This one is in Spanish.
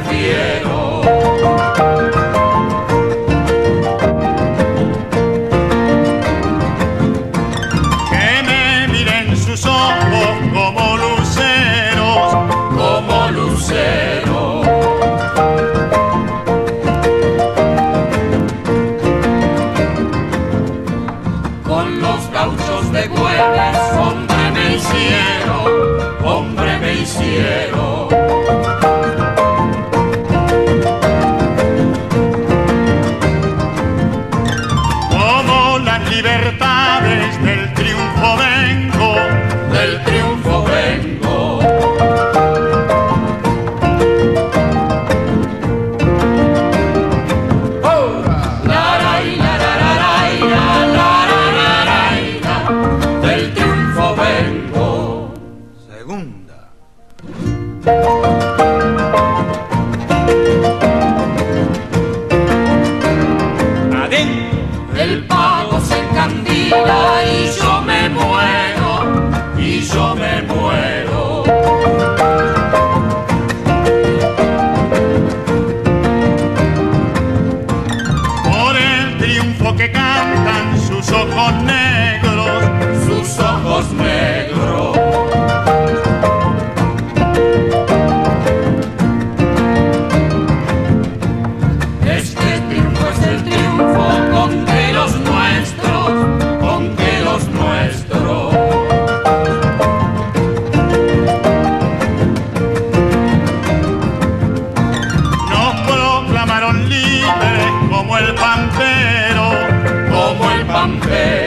fiero. Que me miren sus ojos como luceros, Como lucero. Con los gauchos de Güemes, hombre me hicieron, hombre me hicieron. como las libertades del triunfo vengo, Del triunfo vengo. Laray, lararay, larararay, del triunfo vengo. Segunda. adentro. El pago se encandila y yo me muero, y yo me muero. Por el triunfo que cantan sus ojos negros, Sus ojos negros. Este triunfo es el triunfo con que los nuestros, con que los nuestros. nos proclamaron libres como el pampero, Como el pampero.